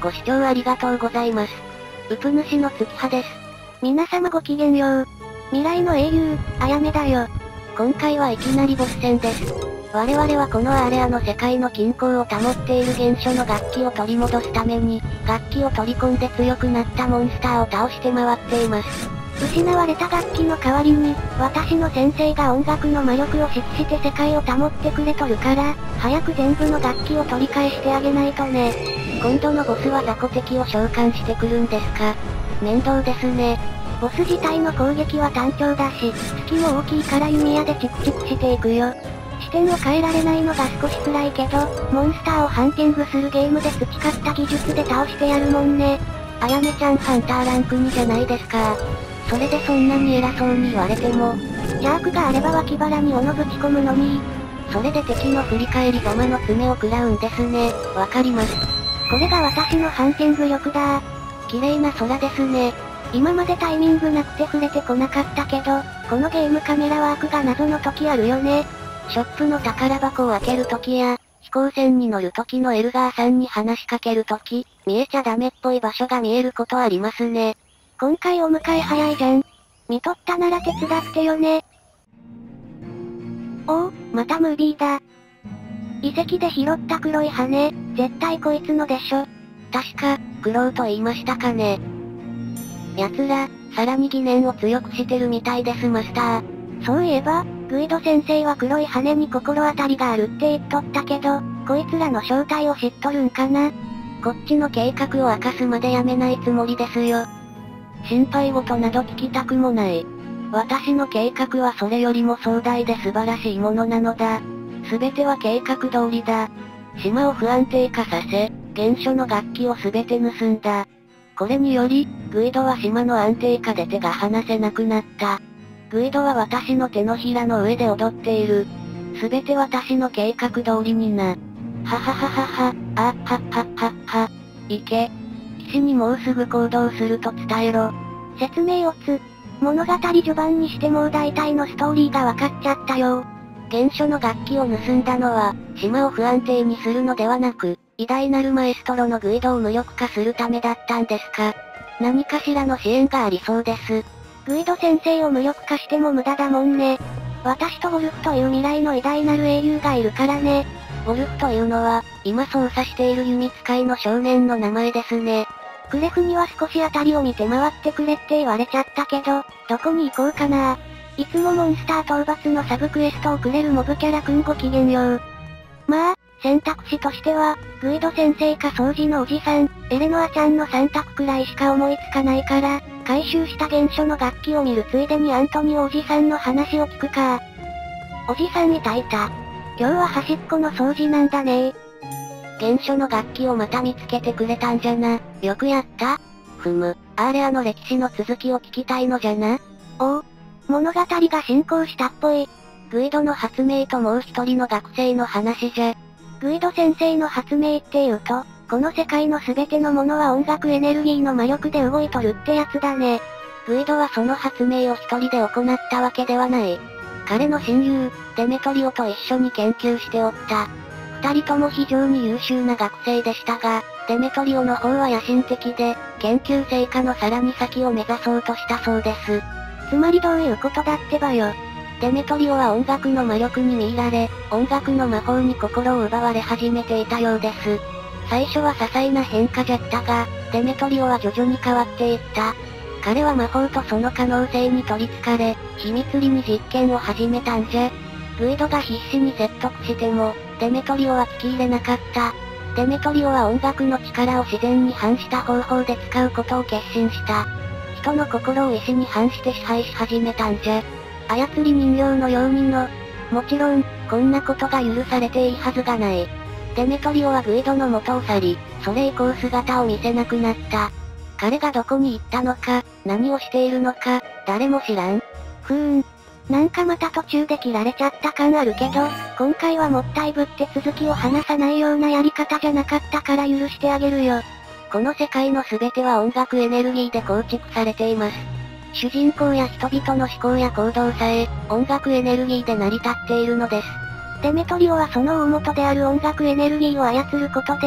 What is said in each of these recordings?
ご視聴ありがとうございます。うぷ主の月葉です。 皆様ごきげんよう。未来の英雄、あやめだよ。 今回はいきなりボス戦です。我々はこのアーレアの世界の均衡を保っている原初の楽器を取り戻すために、楽器を取り込んで強くなったモンスターを倒して回っています。 失われた楽器の代わりに、私の先生が音楽の魔力を指揮して世界を保ってくれとるから、早く全部の楽器を取り返してあげないとね。 今度のボスは雑魚敵を召喚してくるんですか？面倒ですね。 ボス自体の攻撃は単調だし、隙も大きいから弓矢でチクチクしていくよ。視点を変えられないのが少し辛いけど、モンスターをハンティングするゲームで培った技術で倒してやるもんね。 あやめちゃんハンターランク2じゃないですか。それでそんなに偉そうに言われても、 ジャークがあれば脇腹に斧ぶち込むのに。 それで敵の振り返りざまの爪を食らうんですね。わかります。 これが私のハンティング力だ。 綺麗な空ですね。 今までタイミングなくて触れてこなかったけど、このゲームカメラワークが謎の時あるよね。 ショップの宝箱を開ける時や、飛行船に乗る時のエルガーさんに話しかける時、見えちゃダメっぽい場所が見えることありますね。 今回お迎え早いじゃん。見とったなら手伝ってよね。おお、またムービーだ。遺跡で拾った黒い羽、絶対こいつのでしょ。 確か、クロウと言いましたかね。奴ら、さらに疑念を強くしてるみたいですマスター。 そういえば、グイド先生は黒い羽に心当たりがあるって言っとったけど、こいつらの正体を知っとるんかな？ こっちの計画を明かすまでやめないつもりですよ。心配事など聞きたくもない。私の計画はそれよりも壮大で素晴らしいものなのだ。すべては計画通りだ。島を不安定化させ、原初の楽器をすべて盗んだ。これにより、グイドは島の安定化で手が離せなくなった。グイドは私の手のひらの上で踊っている。すべて私の計画通りにな。ははははは、あはっはっはっは。行け。騎士にもうすぐ行動すると伝えろ。 説明を物語序盤にしてもう大体のストーリーがわかっちゃったよ。 原初の楽器を盗んだのは、島を不安定にするのではなく、偉大なるマエストロのグイドを無力化するためだったんですか？何かしらの支援がありそうです。 グイド先生を無力化しても無駄だもんね。私とウォルフという未来の偉大なる英雄がいるからね。 ウォルフというのは、今操作している弓使いの少年の名前ですね。 クレフには少しあたりを見て回ってくれって言われちゃったけど、どこに行こうかな。いつもモンスター討伐のサブクエストをくれるモブキャラくんごきげんよう。まあ、選択肢としては、グイド先生か掃除のおじさん、エレノアちゃんの3択くらいしか思いつかないから、回収した原初の楽器を見るついでにアントニオおじさんの話を聞くか。おじさんいた。今日は端っこの掃除なんだね。 原初の楽器をまた見つけてくれたんじゃな。よくやった。ふむ、アーレアの歴史の続きを聞きたいのじゃな。 おお、物語が進行したっぽい。 グイドの発明ともう一人の学生の話じゃ。 グイド先生の発明って言うと、この世界の全てのものは音楽エネルギーの魔力で動いとるってやつだね。 グイドはその発明を一人で行ったわけではない。彼の親友、デメトリオと一緒に研究しておった。二人とも非常に優秀な学生でしたが、デメトリオの方は野心的で、研究成果のさらに先を目指そうとしたそうです。 つまりどういうことだってばよ。 デメトリオは音楽の魔力に見入られ、音楽の魔法に心を奪われ始めていたようです。最初は些細な変化じゃったが、デメトリオは徐々に変わっていった。彼は魔法とその可能性に取り憑かれ、秘密裏に実験を始めたんじゃ。グイドが必死に説得しても、デメトリオは聞き入れなかった。デメトリオは音楽の力を自然に反した方法で使うことを決心した。人の心を意志に反して支配し始めたんじゃ。操り人形のようにの。もちろん、こんなことが許されていいはずがない。デメトリオはグイドの元を去り、それ以降姿を見せなくなった。彼がどこに行ったのか、何をしているのか、誰も知らん。 なんかまた途中で切られちゃった感あるけど、今回はもったいぶって続きを話さないようなやり方じゃなかったから許してあげるよ。 この世界の全ては音楽エネルギーで構築されています。主人公や人々の思考や行動さえ、音楽エネルギーで成り立っているのです。 デメトリオはその大元である音楽エネルギーを操ることで、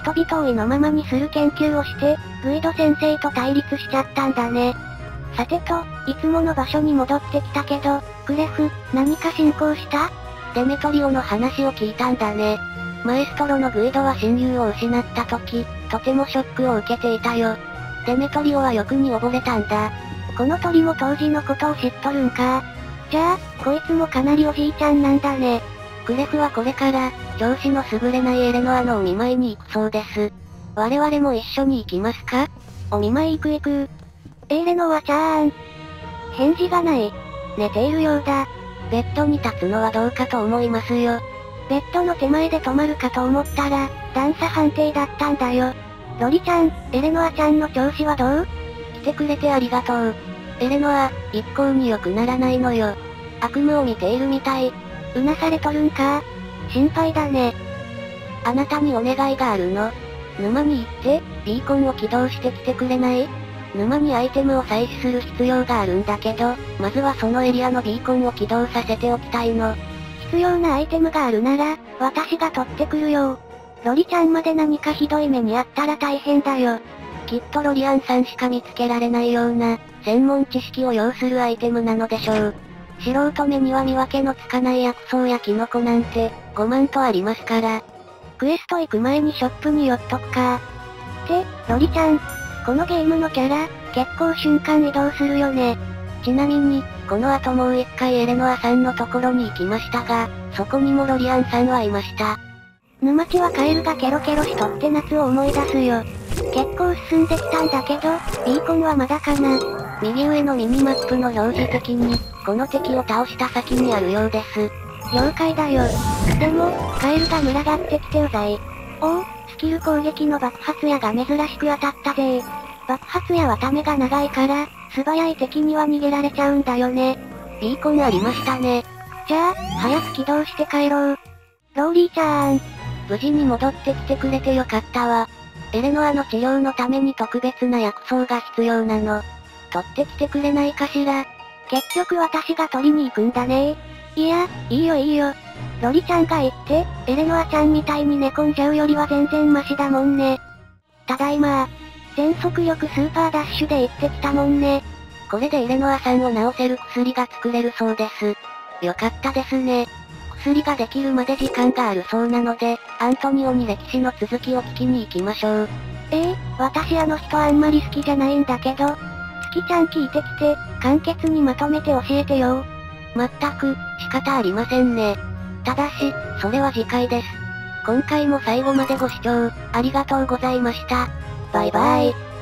人々を意のままにする研究をして、グイド先生と対立しちゃったんだね。さてと、いつもの場所に戻ってきたけど、クレフ、何か進行した？ デメトリオの話を聞いたんだね。マエストロのグイドは親友を失った時、とてもショックを受けていたよ。デメトリオは欲に溺れたんだ。 この鳥も当時のことを知っとるんか。じゃあ、こいつもかなりおじいちゃんなんだね。 クレフはこれから、調子の優れないエレノアのお見舞いに行くそうです。我々も一緒に行きますか？ お見舞い行く。エレノアちゃーん。返事がない。寝ているようだ。 ベッドに立つのはどうかと思いますよ。 ベッドの手前で止まるかと思ったら、段差判定だったんだよ。ロリちゃん、エレノアちゃんの調子はどう？ 来てくれてありがとう。エレノア、一向に良くならないのよ。悪夢を見ているみたい。 うなされとるんか？心配だね。 あなたにお願いがあるの。沼に行って、ビーコンを起動してきてくれない？沼にアイテムを採取する必要があるんだけど、まずはそのエリアのビーコンを起動させておきたいの。 必要なアイテムがあるなら、私が取ってくるよ。ロリちゃんまで何かひどい目にあったら大変だよ。 きっとロリアンさんしか見つけられないような、専門知識を要するアイテムなのでしょう。素人目には見分けのつかない薬草やキノコなんて、5万とありますから。 クエスト行く前にショップに寄っとくか。って、ロリちゃん。このゲームのキャラ、結構瞬間移動するよね。 ちなみに、この後もう一回エレノアさんのところに行きましたが、そこにもロリアンさんはいました。 沼地はカエルがケロケロしとって夏を思い出すよ。結構進んできたんだけど、ビーコンはまだかな。 右上のミニマップの表示的に、この敵を倒した先にあるようです。 了解だよ。でも、カエルが群がってきてうざい。おお、スキル攻撃の爆発矢が珍しく当たったぜ。爆発矢はためが長いから、素早い敵には逃げられちゃうんだよね。 ビーコンありましたね。 じゃあ、早く起動して帰ろう。ローリーちゃーん。 無事に戻ってきてくれてよかったわ。エレノアの治療のために特別な薬草が必要なの。取ってきてくれないかしら。 結局私が取りに行くんだね。いや、いいよいいよ。ロリちゃんが言って、エレノアちゃんみたいに寝込んじゃうよりは全然マシだもんね。ただいま。全速力スーパーダッシュで行ってきたもんね。 これでエレノアさんを治せる薬が作れるそうです。よかったですね。薬ができるまで時間があるそうなので、アントニオに歴史の続きを聞きに行きましょう。 私あの人あんまり好きじゃないんだけど、月ちゃん聞いてきて、簡潔にまとめて教えてよ。 まったく、仕方ありませんね。ただし、それは次回です。今回も最後までご視聴、ありがとうございました。バイバイ。